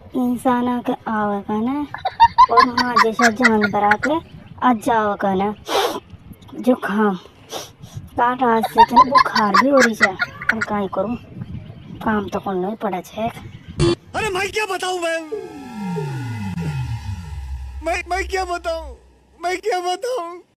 इंसान आके आवे कहना और माँ जैसा जानवर आके आज जाओ कहना। जुकाम काट आज से तो बुखार भी हो रही है। पर क्या करूं, काम तो करना ही पड़ा है। अरे मैं क्या बताऊं, मैं क्या बताऊं, मैं क्या बताऊं।